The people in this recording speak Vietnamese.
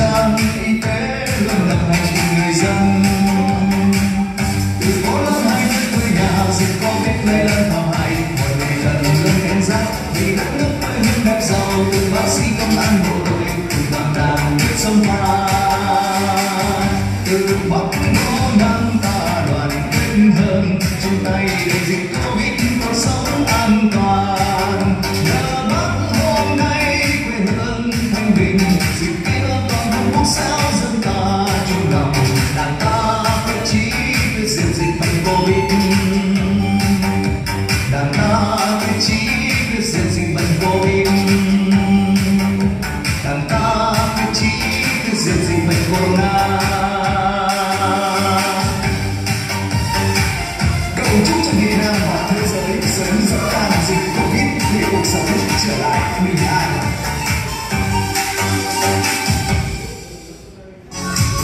trang y tế luôn đồng hành cùng người dân. Từ phố lớn hay đến quê nhà, dịch Covid lây lan thảm hại, mọi người cần luôn cảnh giác vì đất nước quê hương đẹp giàu. Từ bác sĩ, công an, bộ đội cùng toàn đảng quyết xông pha. Từ Bắc Trung Nam ta đoàn kết hơn, chung tay để dịch Covid cuộc sống an toàn. Nhờ Bắc hôm nay quê hương thanh bình, dịch kia còn không quốc sao dân ta chung lòng. Đảng ta quyết chí quyết diệt dịch bệnh Covid. Đảng ta quyết chí quyết diệt dịch bệnh Covid. Đảng ta quyết chí quyết diệt dịch bệnh Corona. Cầu chúc